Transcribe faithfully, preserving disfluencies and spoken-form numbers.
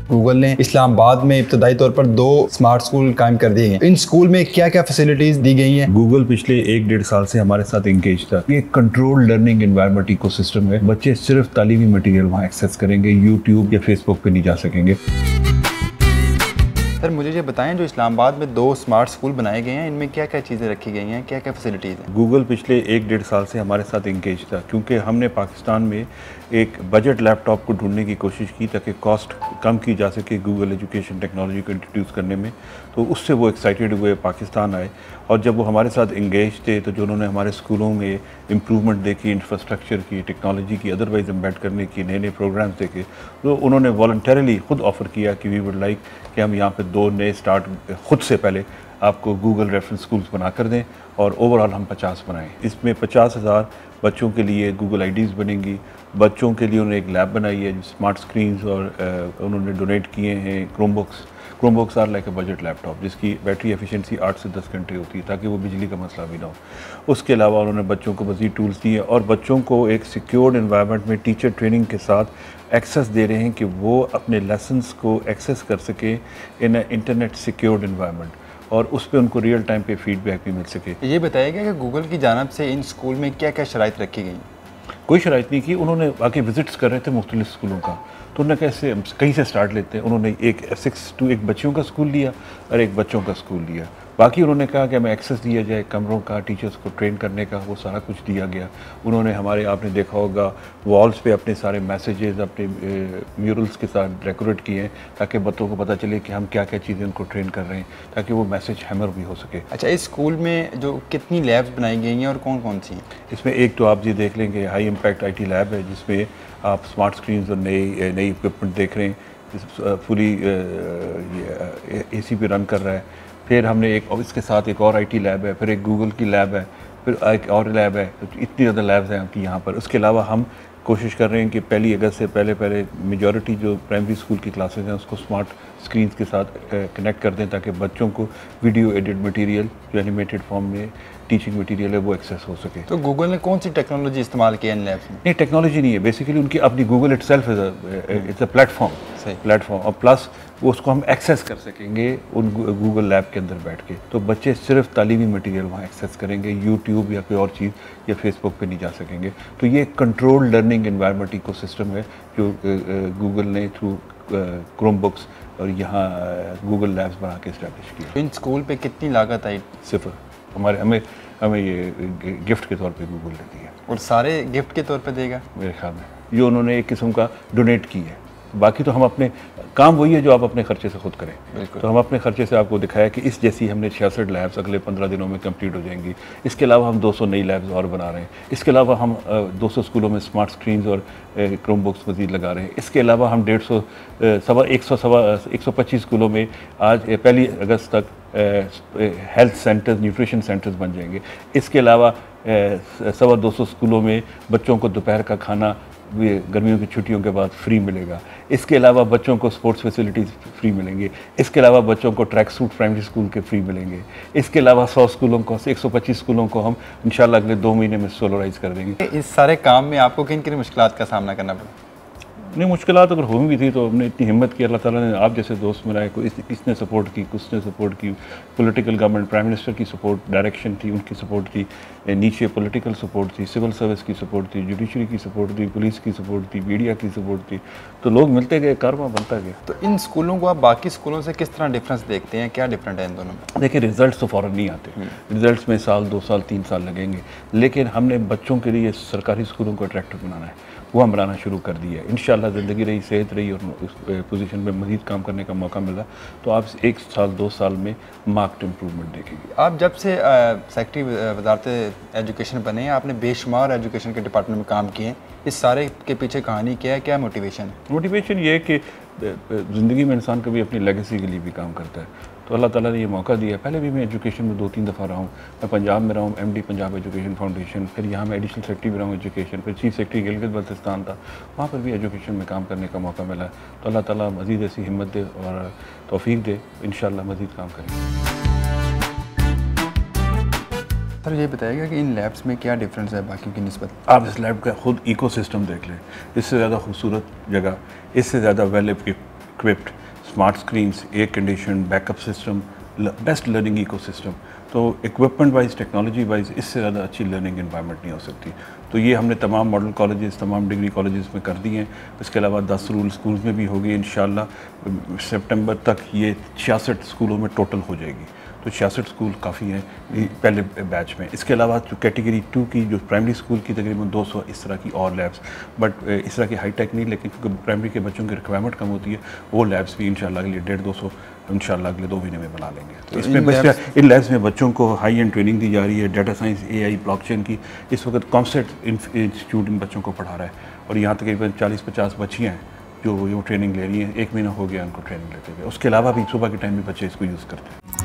Google ने इस्लामाबाद में इब्तदाई तौर पर दो स्मार्ट स्कूल कायम कर दिए हैं। इन स्कूल में क्या क्या फैसिलिटीज दी गई हैं? गूगल पिछले एक डेढ़ साल से हमारे साथ एंगेज था। ये कंट्रोल लर्निंग एनवायरनमेंट इकोसिस्टम है। बच्चे सिर्फ तालीमी मटेरियल वहाँ एक्सेस करेंगे, यूट्यूब या फेसबुक पे नहीं जा सकेंगे। सर मुझे ये बताएं, जो इस्लामाबाद में दो स्मार्ट स्कूल बनाए गए हैं, इनमें क्या क्या चीज़ें रखी गई हैं, क्या क्या फैसिलिटीज़ हैं? गूगल पिछले एक डेढ़ साल से हमारे साथ एंगेज था, क्योंकि हमने पाकिस्तान में एक बजट लैपटॉप को ढूंढने की कोशिश की ताकि कॉस्ट कम की जा सके गूगल एजुकेशन टेक्नोलॉजी को इंट्रोड्यूस करने में। तो उससे वो एक्साइटेड हुए, पाकिस्तान आए, और जब वो हमारे साथ एंगेज थे तो जो उन्होंने हमारे स्कूलों में इम्प्रूवमेंट देखी, इंफ्रास्ट्रक्चर की, टेक्नोलॉजी की, अदरवाइज एम्बेड करने की, नए नए प्रोग्राम्स देखे, तो उन्होंने वॉलंटरली खुद ऑफ़र किया कि वी वुड लाइक कि हम यहाँ पे दो नए स्टार्ट खुद से पहले आपको गूगल रेफरेंस स्कूल्स बना कर दें, और ओवरऑल हम पचास बनाएं। इसमें पचास हज़ार बच्चों के लिए गूगल आईडीज़ बनेंगी। बच्चों के लिए उन्होंने एक लैब बनाई है, स्मार्ट स्क्रीन्स, और uh, उन्होंने डोनेट किए हैं Chromebooks. Chromebooks are like a budget laptop जिसकी बैटरी एफिशिएंसी आठ से दस घंटे होती है, ताकि वो बिजली का मसला भी ना हो। उसके अलावा उन्होंने बच्चों को मज़ीद टूल्स दिए, और बच्चों को एक सिक्योर्ड एनवायरनमेंट में टीचर ट्रेनिंग के साथ एक्सेस दे रहे हैं कि वो अपने लेसन्स को एक्सेस कर सकें इन इंटरनेट सिक्योर्ड एनवायरनमेंट, और उस पर उनको रियल टाइम पे फीडबैक भी मिल सके। ये बताया गया कि गूगल की जानिब से इन स्कूल में क्या क्या शराइत रखी गई? कोई शराइत नहीं की। उन्होंने बाकी विजिट्स कर रहे थे मुख्तलिफ स्कूलों का, तो उन्होंने कैसे कहीं से स्टार्ट लेते हैं। उन्होंने एक सिक्स टू एक बच्चों का स्कूल लिया और एक बच्चों का स्कूल लिया। बाकी उन्होंने कहा कि हमें एक्सेस दिया जाए कमरों का, टीचर्स को ट्रेन करने का, वो सारा कुछ दिया गया। उन्होंने हमारे, आपने देखा होगा, वॉल्स पे अपने सारे मैसेजेस अपने म्यूरल्स के साथ डेकोरेट किए हैं, ताकि बच्चों को पता चले कि हम क्या क्या चीज़ें उनको ट्रेन कर रहे हैं, ताकि वो मैसेज हैमर भी हो सके। अच्छा, इस स्कूल में जो कितनी लैब्स बनाई गई हैं और कौन कौन सी हैं? इसमें एक तो आप ये देख लेंगे high impact I T lab है, जिसमें आप स्मार्ट स्क्रीन्स और नई नई इक्विपमेंट देख रहे हैं। फुली ए सी पे रन कर रहा है। फिर हमने एक, और इसके साथ एक और आईटी लैब है, फिर एक गूगल की लैब है, फिर एक और लैब है। तो इतनी ज़्यादा लैब्स हैं आपकी यहाँ पर। उसके अलावा हम कोशिश कर रहे हैं कि पहली अगस्त से पहले पहले मेजॉरिटी जो प्राइमरी स्कूल की क्लासेस हैं उसको स्मार्ट स्क्रीन्स के साथ कनेक्ट कर दें, ताकि बच्चों को वीडियो एडिट मटेरियल जो एनिमेटेड फॉर्म में टीचिंग मटेरियल है वो एक्सेस हो सके। तो गूगल ने कौन सी टेक्नोलॉजी इस्तेमाल की है इन लैब्स में? नहीं, टेक्नोलॉजी नहीं है, बेसिकली उनकी अपनी Google itself it's a platform platform और प्लस वो उसको हम एक्सेस कर सकेंगे उन गूगल लैब के अंदर बैठ के। तो बच्चे सिर्फ तालीमी मटेरियल वहाँ एक्सेस करेंगे, यूट्यूब या कोई और चीज़ या फेसबुक पे नहीं जा सकेंगे। तो ये कंट्रोल लर्निंग एनवायरनमेंट इकोसिस्टम है जो गूगल ने थ्रू क्रोमबुक्स और यहाँ गूगल लैब्स बना के इस्टेब्लिश किया। इन स्कूल पे कितनी लागत आई? सिर्फ हमारे हमें हमें ये गिफ्ट के तौर पे गूगल ने दिया। और सारे गिफ्ट के तौर पे देगा मेरे ख्याल में, जो उन्होंने एक किस्म का डोनेट की है। बाकी तो हम अपने काम वही है जो आप अपने खर्चे से खुद करें। तो हम अपने खर्चे से आपको दिखाया कि इस जैसी हमने छियासठ लैब्स अगले पंद्रह दिनों में कंप्लीट हो जाएंगी। इसके अलावा हम दो सौ नई लैब्स और बना रहे हैं। इसके अलावा हम दो सौ स्कूलों में स्मार्ट स्क्रीन्स और क्रोमबुक्स मजीद लगा रहे हैं। इसके अलावा हम डेढ़ सौ सवा एक सौ सवा एक सौ पच्चीस स्कूलों में आज पहली अगस्त तक हेल्थ सेंटर्स, न्यूट्रिशन सेंटर्स बन जाएंगे। इसके अलावा सवा दो सौ स्कूलों में बच्चों को दोपहर का खाना गर्मियों की छुट्टियों के बाद फ्री मिलेगा। इसके अलावा बच्चों को स्पोर्ट्स फैसिलिटीज़ फ्री मिलेंगे। इसके अलावा बच्चों को ट्रैक सूट प्राइमरी स्कूल के फ्री मिलेंगे। इसके अलावा सौ स्कूलों को, एक सौ पच्चीस स्कूलों को हम इंशाल्लाह अगले दो महीने में सोलराइज कर देंगे। इस सारे काम में आपको किन किन मुश्किलात का सामना करना पड़ा? नहीं, मुश्किलात अगर हो भी थी तो हमने इतनी हिम्मत की, अल्लाह ताला ने आप जैसे दोस्त मिलाए, कोई किसने सपोर्ट की, किसने सपोर्ट की। पॉलिटिकल गवर्नमेंट, प्राइम मिनिस्टर की सपोर्ट, डायरेक्शन थी, उनकी सपोर्ट थी। नीचे पॉलिटिकल सपोर्ट थी, सिविल सर्विस की सपोर्ट थी, जुडिशरी की सपोर्ट थी, पुलिस की सपोर्ट थी, मीडिया की सपोर्ट थी। तो लोग मिलते गए, कारवां बनता गया। तो इन स्कूलों को आप बाकी स्कूलों से किस तरह डिफरेंस देखते हैं? क्या डिफरेंट है इन दोनों में? देखिए, रिजल्ट तो फ़ौरन नहीं आते। रिजल्ट्स में साल, दो साल, तीन साल लगेंगे, लेकिन हमने बच्चों के लिए सरकारी स्कूलों को अट्रैक्टिव बनाना है, वो हम बनाना शुरू कर दिया है। इंशाल्लाह ज़िंदगी रही, सेहत रही और उस पोजीशन में मज़ीद काम करने का मौका मिला तो आप एक साल दो साल में मार्क्ड इम्प्रूवमेंट देखेंगे। आप जब से सेक्रेटरी वजारत एजुकेशन बने हैं, आपने बेशुमार एजुकेशन के डिपार्टमेंट में काम किए हैं। इस सारे के पीछे कहानी क्या है, क्या मोटिवेशन है? मोटिवेशन ये है कि ज़िंदगी में इंसान कभी अपनी लेगेसी के लिए भी काम करता है। तो अल्लाह ताला ने ये मौका दिया। पहले भी मैं एजुकेशन में दो तीन दफ़ा रहा हूँ। मैं पंजाब में रहा हूँ, एमडी पंजाब एजुकेशन फाउंडेशन, फिर यहाँ मैं एडिशनल सेक्रेटरी भी रहा हूँ एजुकेशन, फिर चीफ सेक्रेटरी गिलगित बल्तिस्तान था, वहाँ पर भी एजुकेशन में काम करने का मौका मिला। तो अल्लाह ताला मज़ीद ऐसी हिम्मत दे और तौफीक दे, इंशाअल्लाह मज़ीद काम करेंगे। सर ये बताइएगा कि इन लैब्स में क्या डिफरेंस है बाकी की निस्बत? आप इस लैब का खुद इकोसिस्टम देख लें, इससे ज़्यादा खूबसूरत जगह, इससे ज़्यादा well equipped, smart screens, air condition, backup system, best learning ecosystem. तो इक्विपमेंट वाइज, टेक्नोलॉजी वाइज इससे ज़्यादा अच्छी लर्निंग एनवायरनमेंट नहीं हो सकती। तो ये हमने तमाम मॉडल कॉलेजेस, तमाम डिग्री कॉलेजेस में कर दिए हैं। इसके अलावा दस रूल स्कूल्स में भी होगी इंशाल्लाह। सितंबर तक ये छियासठ स्कूलों में टोटल हो जाएगी। तो छियासठ स्कूल काफ़ी हैं पहले बैच में। इसके अलावा जो कैटेगरी टू की जो प्राइमरी स्कूल की तकरीबन दो सौ इस तरह की और लैब्स, बट इस तरह की हाई टेक नहीं, लेकिन क्योंकि प्राइमरी के बच्चों की रिक्वायरमेंट कम होती है, वो लैब्स भी इंशाल्लाह अगले डेढ़ दो सौ इंशाल्लाह अगले दो महीने में बना लेंगे। तो इसमें बस इन लैब्स में बच्चों को हाई एंड ट्रेनिंग दी जा रही है, डाटा साइंस, एआई, ब्लॉकचेन की। इस वक्त कॉन्सेप्ट इंस्टीट्यूट इन बच्चों को पढ़ा रहा है और यहाँ तकरीबन चालीस पचास बच्चियाँ हैं जो वो ट्रेनिंग ले रही हैं। एक महीना हो गया उनको ट्रेनिंग लेते हुए। उसके अलावा भी सुबह के टाइम में बच्चे इसको यूज़ करते हैं।